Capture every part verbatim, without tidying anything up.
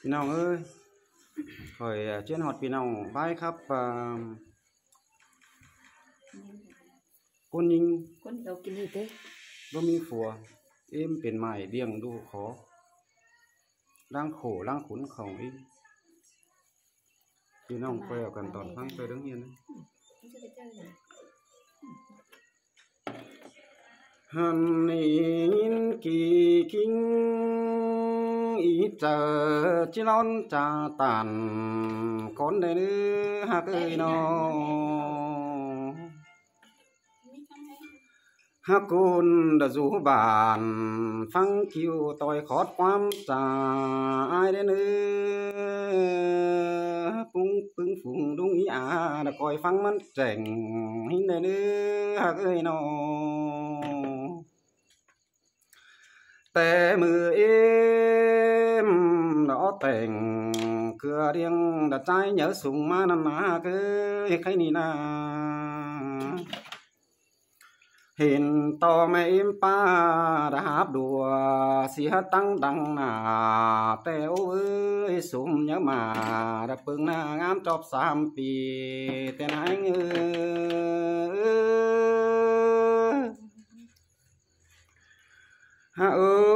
พี่น้องเอ้ยคอยเชิญฮอดพี่น้องไปครับอ่าคนยิงคนเรากินนี่เด้บ่มีผัวเอ็มเป็นไม้เลี้ยงดูขอล้างโขล้างขุนของเอ็มพี่น้องคอยเอากันตอนฟังไปเรื่องเรียนนะฮันนี่ยินกี่คิงอีเจอจิร้อนจาตันคนได้เนื้อฮักเอ้ยน้องฮักคุณดะจูบานฟังคิวต่อยขอดความจาอายได้เนื้อปุ้งปึ้งฝุ่งดุงอีอาดะคอยฟังมันแจ่งหินได้เนื้อฮักเอ้ยน้องแต่มือเอ็มđã tình cửa riêng đã trái nhớ sùng mà nằm mà cứ cái này na hiện to mấy em pa đã hấp đùa xì hát tăng đằng nà teo ơi sùng nhớ mà đã bưng na ngắm chóp sam pi tên anh ơi ha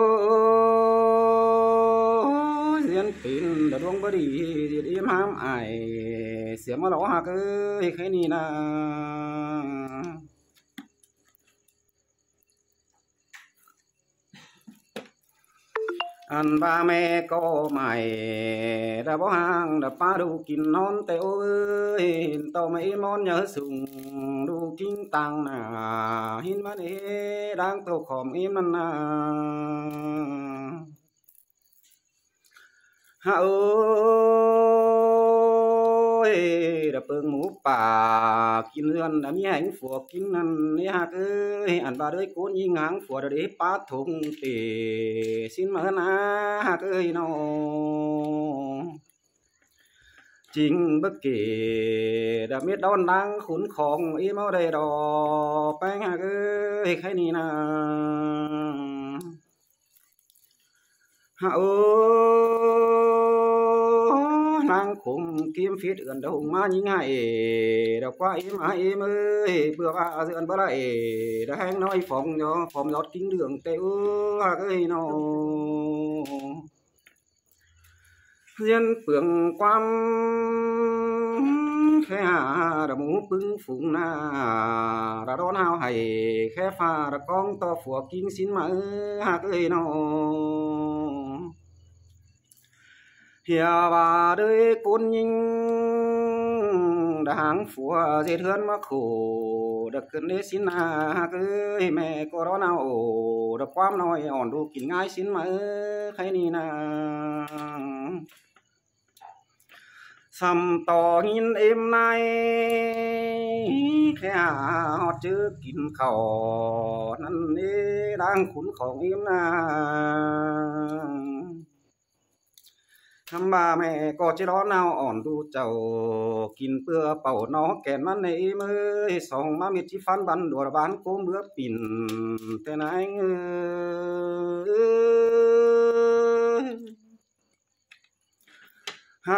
ơi diễn tin đã đuông bờ đi diệt im ham ai xiêm mà lõ ha cứ cái này na anh ba mẹ có mày đã bỏ hàng đã phá đủ kín non teo ơi tao mấy món nhớ sùng đủ kinh tăng nà hin mà nè đang tao khom im năn nà ha ơi đã bưng mũ bà kín lươn đã mi hạnh phùa kín năn nè ha ơi anh ba đôi cuốn như ngang phùa đã để phá thùng tề xin mà na ha ơi nó chính bất kỳ đã biết đón đang khốn khổng im ở đây đò bánh ha ơi cái này na ha ơi nàng khủng kiếm phiết gần đầu mà những ngày đã qua im à im ơi bữa ba dượn bữa lại đã hang nói phòng cho phòng lót kính đường teo ha ơi nó riêng phượng quan khe hà đã mũ bưng phụng na đã đón hao hay khe pha đã con to phùa kinh xin mà ha ơi nó hiệp bà đời côn nhinh đã hàng phùa dễ thương mà khổ được cơn đế xin ha ơi mẹ có đó nào ổ được quam nói ổn đủ kín ngay xin mà khay ni na sầm to nhìn em nay khe hót chữ kín khẩu năn ê đang khốn khổng em na thăm ba mẹ có chế đó nào ổn đủ chầu kín bữa bầu nó kèn mắt này em ơi sòng má miệt chi phan bắn đùa bán cố bữa pin tên anh ơi ha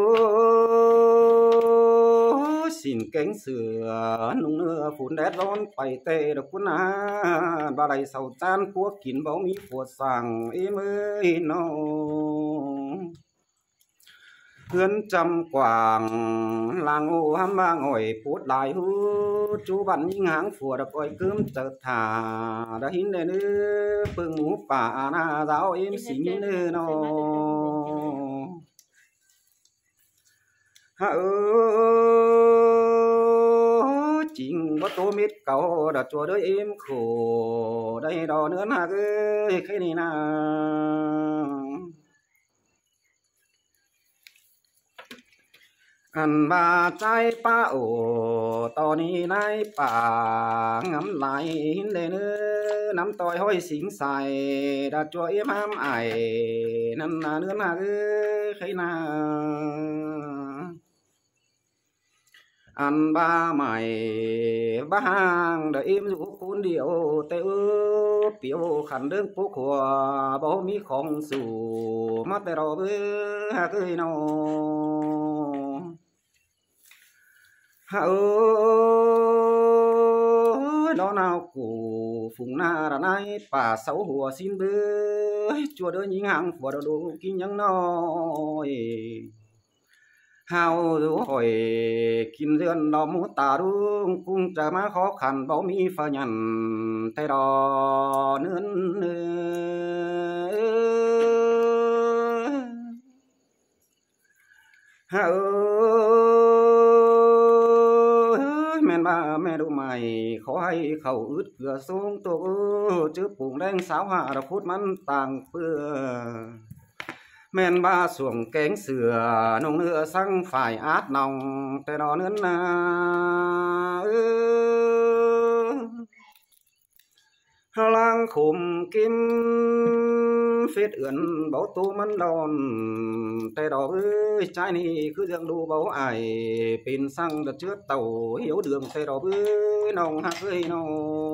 ơi xin cánh sửa nung nưa phun đét rón phải tê được cuốn à ba đầy sầu chan quốc kín báo mỹ phùa sàng em ơi nó hươn trăm quảng làng ô hăm ba ngồi phút đại hú chú bạn những háng phùa đã coi cơm chợt thả đã hin lên nữa phương ngũ bà na giáo em xính nữa nó ha ơi chính có tô mít cầu đã chùa đôi em khổ đây đó nữa ha ơi cái này na anh ba trái pa ổ to ni nai pa ngắm lại hin lên nữa nắm tôi hoi xính xài đã cho em ham ải năn na nữa na cái na ăn ba mày ba hàng đợi im rũ cuốn điệu tê ư biểu khăn đơn phố của bố mi không sủ mắt tê đó bư hà cười nó hà ơi đó nào cụ phùng na ra nay bà sáu hùa xin bư chùa đỡ những hàng của đồ đồ kinh nhắn nói hào dù hỏi kim dương đó muốn ta đúng cũng chả má khó khăn bảo mi pha nhằn tay đó nữa hào men ba mẹ đủ mày khó hay khẩu ướt cửa xuống tổ chứ bụng đen sáo hạ đã phút mắn tàng bưa men ba xuồng cánh sửa nông nữa sang phải át nòng tay đó nữa na lang khum kim phết ưỡn bảo tu mắn đòn tay đó ơi trái này cứ dương đu bảo ai pin xăng đợt trước tàu hiếu đường tay đó ơi nòng hát ơi nó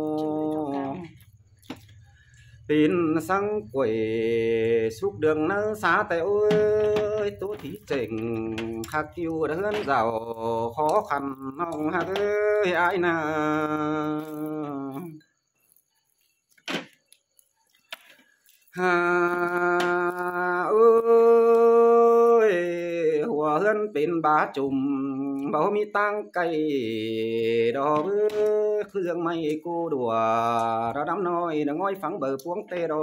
pin xăng quẩy xúc đường nắng xá tay ơi tú thí trình khắc kiêu đã hơn giàu khó khăn nòng hát ơi ai na hà ơi hòa hơn pin bá chùm bảo mi tăng cây đó cứ dương mây cô đùa đó đám nói nó ngói phẳng bờ puống tê đó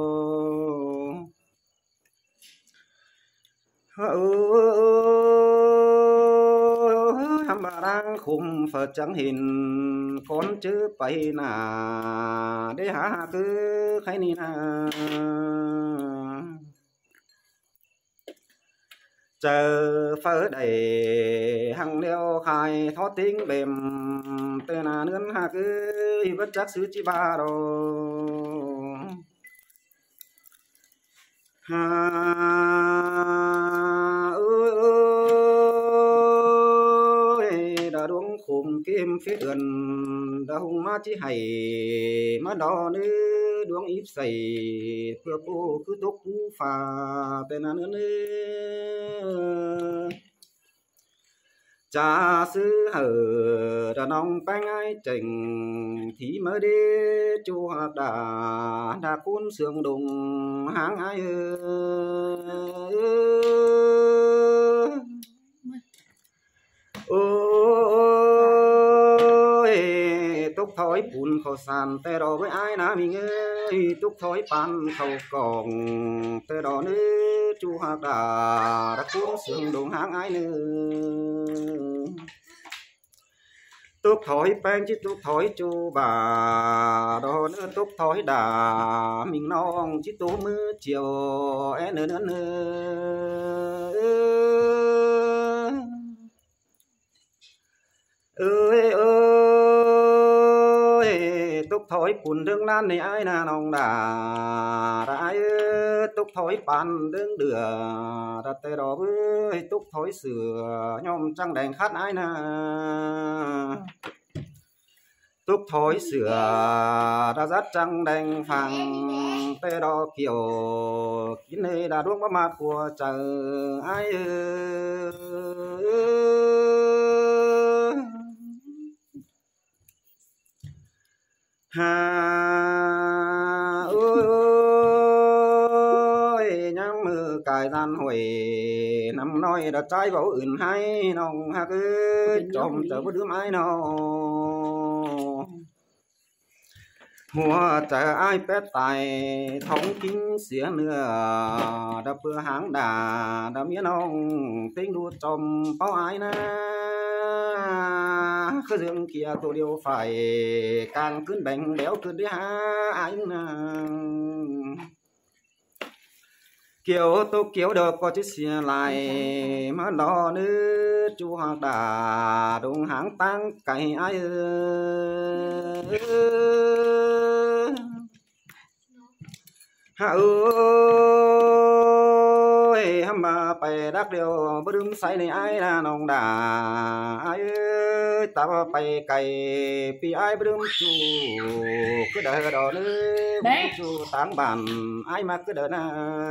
hàm bà đang khum phật chẳng hình con chữ bay nà để hả cứ khai ni na chờ phở đầy hằng đeo khai thoát tiếng bềm tên là nướng hà cứ bất chắc xứ chi ba đồ hà ơi đã đúng khủng kim phía đường đã hùng má chỉ hay má đỏ nữ đuông íp sầy vừa bố cứ tốt cú phà tên là nướng cha sư hở đã nong bánh ai trình thì mới đi chùa đã đã cuốn sương đùng háng ai ơi túc thói bùn khẩu sàn tê đó với ai ná mình ơi túc thói pan khẩu còng tê đó nữ chùa đã đã cuốn sương đùng háng ai nữa túc thói bánh chứ túc thói chu bà đó nữa túc thói đà mình non chứ tố mưa chiều é nữa nữa nữa ơi ơi túc thói bùn đương lan này ai nà nòng đà đã ai túc thói bàn đương đửa đặt tê đó ơi túc thói sửa nhom trăng đèn khát ai nà túc thói sửa đã dắt trăng đèn phẳng tê đó kiểu kín này đã đuông bắp mặt của chờ ai hà ơi nhắm mưa cài gian hồi nằm nói đã trái bảo อื่n hay nòng ha cứ trộm chờ bất đứa mãi nó hùa chờ ai pét tài thống kính xía nữa đã bữa háng đà đã miễn ông tính đua trộm bao ai na khứ dương kia tôi điều phải càng cứng bánh béo cứ đi há anh kiểu tôi kiểu được có chiếc xe lại mà đó nữa chú hoàng đà đúng háng tăng cày ai hạ ơi hàm bà ไปดักเดียวบรึมใส่ในไอ้นาน้องด่าไอ้ตาไปไก่ปีไอ้บรึมจูcứ đợi đó nữa chú táng bàn ai mà cứ đợi na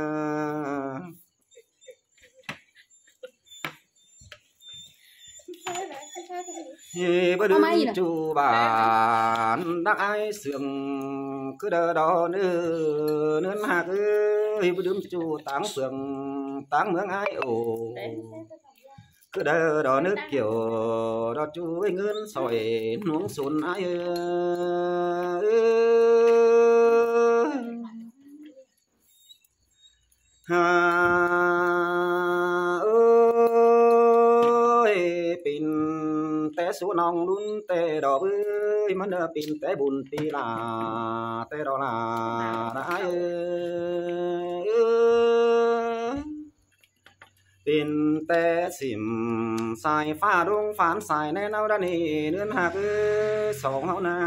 bữa đêm chú bàn đã ai sương cứ đợi đó nữa nữa mà cứ bữa đêm chú táng sương táng mướn ai ồ cứ đợi đó nước kiểu đó chú ấy ngân sỏi nuống xuân ai ha ơi pin té số nòng đun té đỏ bơi mà nợ pin té bùn pi là té đó là đã pin té xỉm xài pha đông phán xài nên nào đã nỉ nương hạc sòng hậu na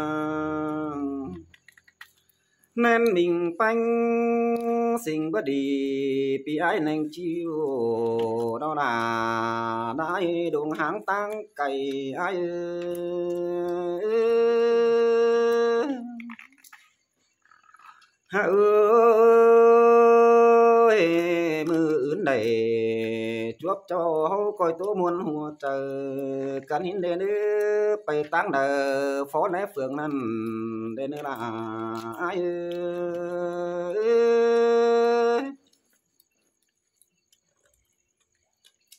nên mình bánh sinh bất đi bị ai nành chiêu đó là đãi đồng háng tăng cày ai ha ơi mưa ướn đầy chuốc cho coi tố muôn hùa trời cắn hin đến bay tăng đờ phó né phường năn đến là ai ơi